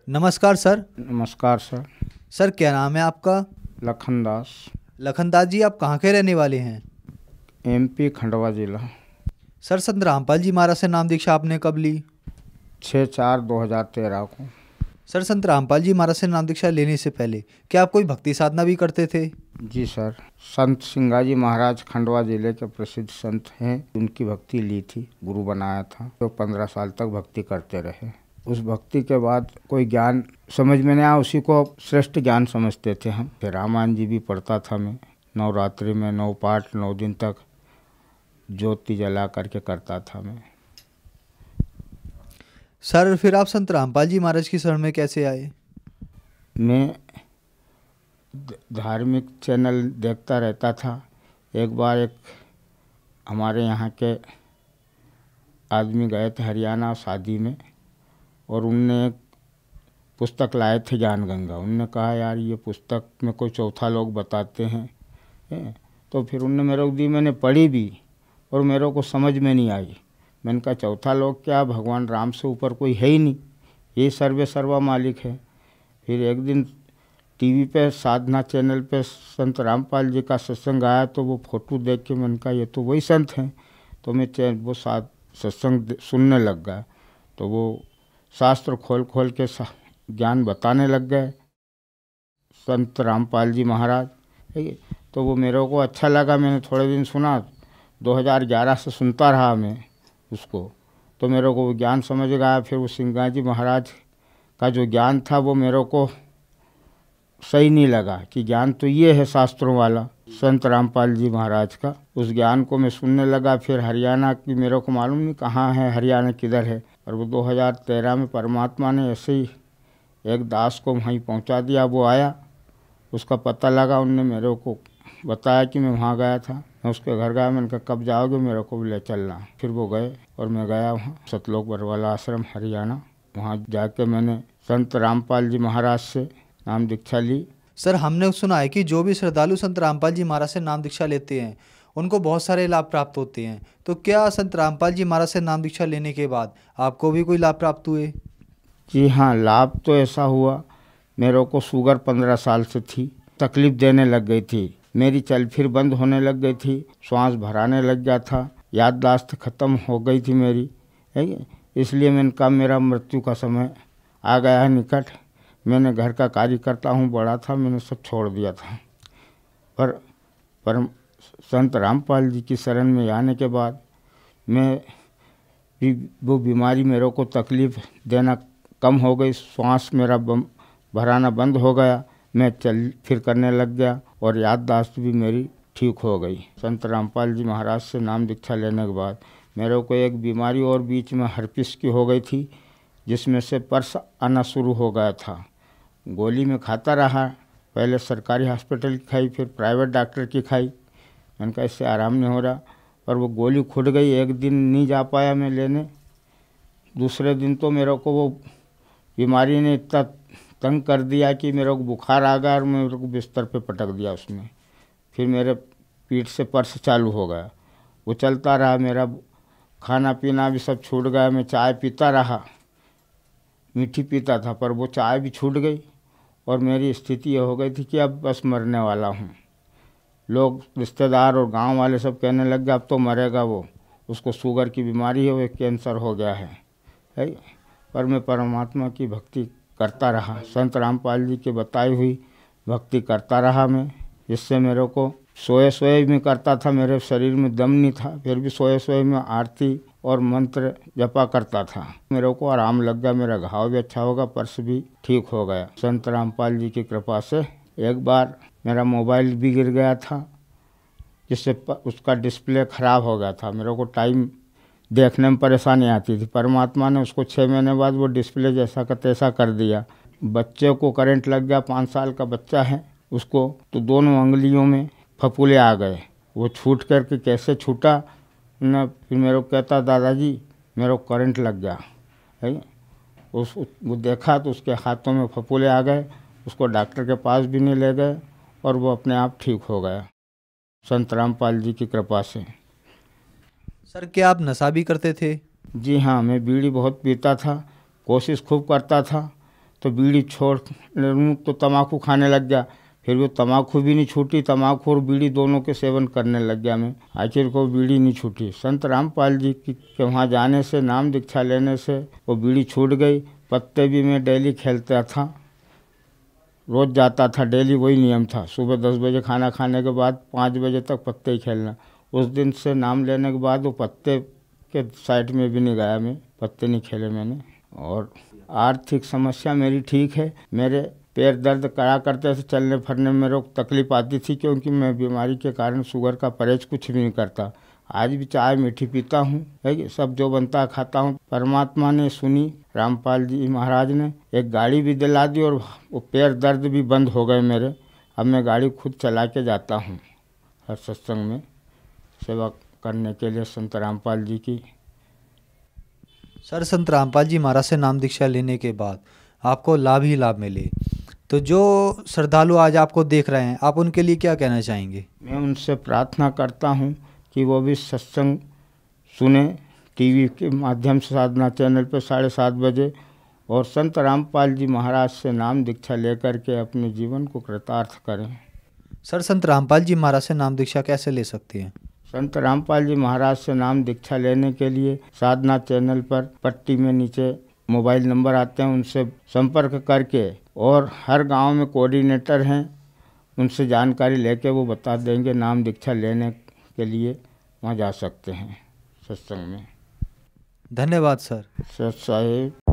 नमस्कार सर। नमस्कार sir. Sir क्या नाम है आपका? लखन दास। लखन दास जी, आप कहाँ के रहने वाले हैं? एमपी खंडवा जिला। सर संत रामपाल जी महाराज से नाम दीक्षा आपने कब ली? 6/4/2013 को। सर संत रामपाल जी महाराज से नाम दीक्षा लेने से पहले क्या आप कोई भक्ति साधना भी करते थे? जी सर, संत सिंगाजी महाराज खंडवा जिले के प्रसिद्ध संत हैं, उनकी भक्ति ली थी, गुरु बनाया था, तो 15 साल तक भक्ति करते रहे। उस भक्ति के बाद कोई ज्ञान समझ में नहीं आया, उसी को श्रेष्ठ ज्ञान समझते थे हम। फिर रामायण जी भी पढ़ता था मैं, नवरात्रि में 9 पाठ 9 दिन तक ज्योति जला करके करता था मैं। सर फिर आप संत रामपाल जी महाराज की शरण में कैसे आए? मैं धार्मिक चैनल देखता रहता था। एक बार एक हमारे यहाँ के आदमी गए थे हरियाणा शादी में, और उनने एक पुस्तक लाए थे ज्ञान गंगा। उनने कहा यार ये पुस्तक में कोई चौथा लोग बताते हैं, तो फिर उनने मेरे को दी, मैंने पढ़ी भी और मेरे को समझ में नहीं आई। मैंने कहा चौथा लोग क्या, भगवान राम से ऊपर कोई है ही नहीं, ये सर्वे सर्वा मालिक है। फिर एक दिन टीवी पे साधना चैनल पे संत रामपाल जी का सत्संग आया, तो वो फोटो देख के मैंने कहा ये तो वही संत हैं। तो मैं वो सत्संग सुनने लग गया। तो वो शास्त्र खोल खोल के ज्ञान बताने लग गए संत रामपाल जी महाराज। तो वो मेरे को अच्छा लगा, मैंने थोड़े दिन सुना। 2011 से सुनता रहा मैं उसको, तो मेरे को वो ज्ञान समझ गया। फिर वो सिंगाजी महाराज का जो ज्ञान था वो मेरे को सही नहीं लगा कि ज्ञान तो ये है शास्त्रों वाला संत रामपाल जी महाराज का। उस ज्ञान को मैं सुनने लगा। फिर हरियाणा की मेरे को मालूम नहीं कहाँ है, हरियाणा किधर है, और वो 2013 में परमात्मा ने ऐसे ही एक दास को वहीं पहुंचा दिया। वो आया, उसका पता लगा, उनने मेरे को बताया कि मैं वहाँ गया था। मैं उसके घर गया, मैंने कहा कब जाओगे, मेरे को भी ले चलना। फिर वो गए और मैं गया वहाँ सतलोक बरवाला आश्रम हरियाणा। वहाँ जाके मैंने संत रामपाल जी महाराज से नाम दीक्षा ली। सर हमने सुना है कि जो भी श्रद्धालु संत रामपाल जी महाराज से नाम दीक्षा लेते हैं उनको बहुत सारे लाभ प्राप्त होते हैं, तो क्या संत रामपाल जी महाराज से नाम दीक्षा लेने के बाद आपको भी कोई लाभ प्राप्त हुए? जी हाँ, लाभ तो ऐसा हुआ, मेरे को शुगर 15 साल से थी, तकलीफ देने लग गई थी, मेरी चल फिर बंद होने लग गई थी, श्वास भराने लग गया था, याददाश्त ख़त्म हो गई थी मेरी, है। इसलिए मैंने कहा मेरा मृत्यु का समय आ गया है निकट। मैंने घर का कार्य करता हूँ, बड़ा था, मैंने सब छोड़ दिया था। पर संत रामपाल जी की शरण में आने के बाद मैं भी वो बीमारी मेरे को तकलीफ़ देना कम हो गई, श्वास मेरा भराना बंद हो गया, मैं चल फिर करने लग गया, और याददाश्त भी मेरी ठीक हो गई। संत रामपाल जी महाराज से नाम दीक्षा लेने के बाद मेरे को एक बीमारी और बीच में हर्पिस की हो गई थी, जिसमें से पर्स आना शुरू हो गया था। गोली में खाता रहा, पहले सरकारी हॉस्पिटल की खाई, फिर प्राइवेट डॉक्टर की खाई। मैंने कहा इससे आराम नहीं हो रहा, और वो गोली खुद गई। एक दिन नहीं जा पाया मैं लेने, दूसरे दिन तो मेरे को वो बीमारी ने इतना तंग कर दिया कि मेरे को बुखार आ गया और मेरे को बिस्तर पे पटक दिया उसने। फिर मेरे पीठ से पर्स चालू हो गया, वो चलता रहा, मेरा खाना पीना भी सब छूट गया। मैं चाय पीता रहा, मीठी पीता था, पर वो चाय भी छूट गई, और मेरी स्थिति ये हो गई थी कि अब बस मरने वाला हूँ। लोग रिश्तेदार और गांव वाले सब कहने लग गए अब तो मरेगा वो, उसको शुगर की बीमारी है, वो कैंसर हो गया है। पर मैं परमात्मा की भक्ति करता रहा, संत रामपाल जी की बताई हुई भक्ति करता रहा मैं। जिससे मेरे को सोए सोए में करता था, मेरे शरीर में दम नहीं था, फिर भी सोए सोए में आरती और मंत्र जपा करता था। मेरे को आराम लग गया, मेरा घाव भी अच्छा होगा, पर्स भी ठीक हो गया संत रामपाल जी की कृपा से। एक बार मेरा मोबाइल भी गिर गया था, जिससे उसका डिस्प्ले ख़राब हो गया था, मेरे को टाइम देखने में परेशानी आती थी। परमात्मा ने उसको 6 महीने बाद वो डिस्प्ले जैसा का तैसा कर दिया। बच्चे को करंट लग गया, 5 साल का बच्चा है उसको, तो दोनों उंगलियों में फफूले आ गए। वो छूट करके कैसे छूटा न, फिर मेरे को कहता दादाजी मेरे को करंट लग गया है। वो देखा तो उसके हाथों में फफूले आ गए, उसको डॉक्टर के पास भी नहीं ले गए, और वो अपने आप ठीक हो गया संत रामपाल जी की कृपा से। सर क्या आप नशा भी करते थे? जी हाँ, मैं बीड़ी बहुत पीता था, कोशिश खूब करता था, तो बीड़ी छोड़ लूँ तो तम्बाकू खाने लग गया। फिर वो तम्बाकू भी नहीं छूटी, तम्बाकू और बीड़ी दोनों के सेवन करने लग गया मैं। आखिर को बीड़ी नहीं छूटी। संत रामपाल जी के वहाँ जाने से, नाम दीक्षा लेने से वो बीड़ी छूट गई। पत्ते भी मैं डेली खेलता था, रोज़ जाता था, डेली वही नियम था। सुबह 10 बजे खाना खाने के बाद 5 बजे तक पत्ते ही खेलना। उस दिन से नाम लेने के बाद वो पत्ते के साइड में भी नहीं गया मैं, पत्ते नहीं खेले मैंने। और आर्थिक समस्या मेरी ठीक है। मेरे पैर दर्द करा करते थे, चलने फिरने में मेरे को तकलीफ आती थी, क्योंकि मैं बीमारी के कारण शुगर का परहेज कुछ भी नहीं करता। आज भी चाय मीठी पीता हूँ, है सब जो बनता है खाता हूँ। परमात्मा ने सुनी, रामपाल जी महाराज ने एक गाड़ी भी दिला दी और वो पैर दर्द भी बंद हो गए मेरे। अब मैं गाड़ी खुद चला के जाता हूँ हर सत्संग में सेवा करने के लिए संत रामपाल जी की। सर, संत रामपाल जी महाराज से नाम दीक्षा लेने के बाद आपको लाभ ही लाभ मिले, तो जो श्रद्धालु आज आपको देख रहे हैं, आप उनके लिए क्या कहना चाहेंगे? मैं उनसे प्रार्थना करता हूँ कि वो भी सत्संग सुने, टीवी के माध्यम से साधना चैनल पर 7:30 बजे, और संत रामपाल जी महाराज से नाम दीक्षा लेकर के अपने जीवन को कृतार्थ करें। सर, संत रामपाल जी महाराज से नाम दीक्षा कैसे ले सकते हैं? संत रामपाल जी महाराज से नाम दीक्षा लेने के लिए साधना चैनल पर पट्टी में नीचे मोबाइल नंबर आते हैं, उनसे संपर्क करके, और हर गांव में कोऑर्डिनेटर हैं, उनसे जानकारी लेके वो बता देंगे नाम दीक्षा लेने के लिए वहाँ जा सकते हैं सत्संग में। धन्यवाद सर। सत साहिब।